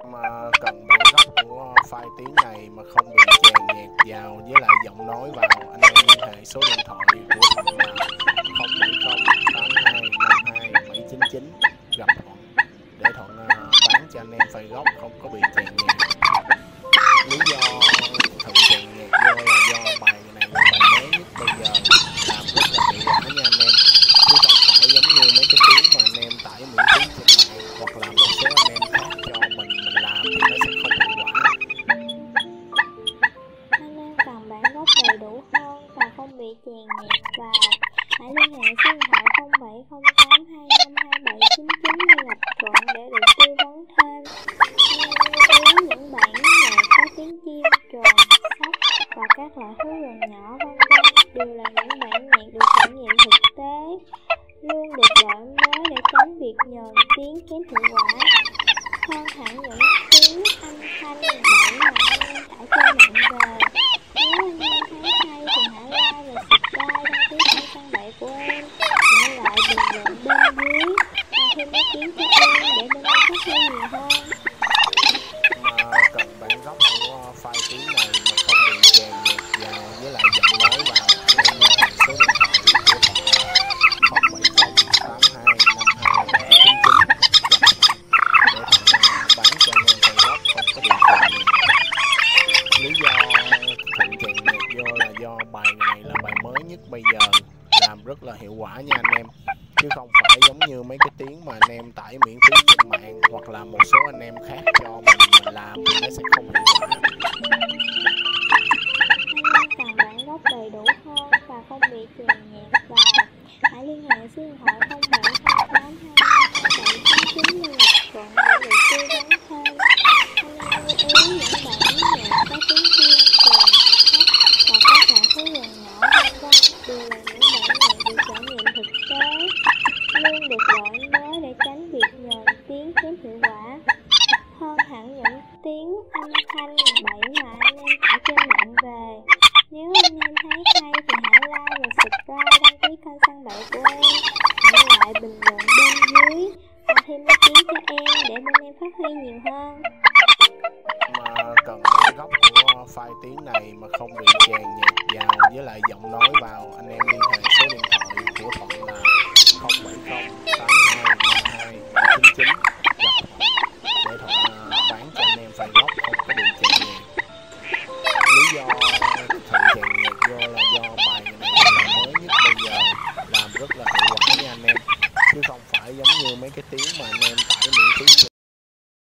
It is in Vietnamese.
mà cần bản gốc của file tiếng này mà không bị chèn nhạc vào với lại giọng nói vào, anh em liên hệ số điện thoại của Thuận là 0708252 799 gặp Thuận để Thuận bán cho anh em file gốc không có bị chèn nhạc. Lý do Thuận chèn nhạc vô là do bài này là bài mới nhất bây giờ, làm rất là hiệu quả nha anh em, chứ không phải giống như mấy cái tiếng mà anh em tải miễn phí trên mạng hoặc là một số anh em khác cho mình làm thì nó sẽ không hiệu quả. Anh em cần bản gốc đầy đủ hơn và không bị chèn nhạc vào, hãy liên hệ số điện thoại 0708252799 để gặp Thuận để được tư vấn thêm. Lưu ý những bản nhạc có tiếng chim, trồn, sóc và các loại thú rừng nhỏ vân vân đều là những bản nhạc được trải nghiệm thực tế, luôn được đổi mới để tránh việc nhờn tiếng kém hiệu quả. Hơn hẳn những tiếng âm thanh bậy mà anh em tải trên mạng về. Nếu anh em thấy hay thì hãy like và subscribe, đăng ký kênh Săn Bậy của em, để lại bình luận bên dưới và thêm ý kiến cho em để bên em phát huy nhiều hơn. Mà cần bản gốc của file tiếng này mà không bị chèn nhạc vào với lại giọng nói vào, anh em liên hệ số điện thoại của Thuận là 0708252 799 để Thuận bán cho anh em file gốc không có bị chèn nhạc. Lý do Thuận chèn nhạc vô là do bài này là bài mới nhất bây giờ, làm rất là hiệu quả nha anh em, chứ không phải giống như mấy cái tiếng mà anh em tải miễn phí trên mạng hoặc là một số anh em khác cho mình làm thì nó sẽ không hiệu quả. Anh em cần bản gốc đầy đủ hơn và không bị chèn nhạc vào, hãy liên hệ số điện thoại 0708252799 để gặp Thuận để được tư vấn thêm. Anh em lưu ý những bản nhạc có tiếng chim, trồn, sóc và các loại thú rừng nhỏ vân vân đều là những bản nhạc được trải nghiệm thực tế, luôn được đổi mới để tránh việc nhờn tiếng kém hiệu quả. Hơn hẳn những tiếng âm thanh bậy mà anh em tải trên mạng về. Nếu anh em thấy hay thì hãy like và subscribe, đăng ký kênh Săn Bậy của em, để lại bình luận bên dưới và thêm ý kiến cho em để bên em phát huy nhiều hơn. Mà cần bản gốc của file tiếng này mà không bị chèn nhạc vào với lại giọng nói vào, anh em liên hệ số điện thoại của Thuận là 0708252 799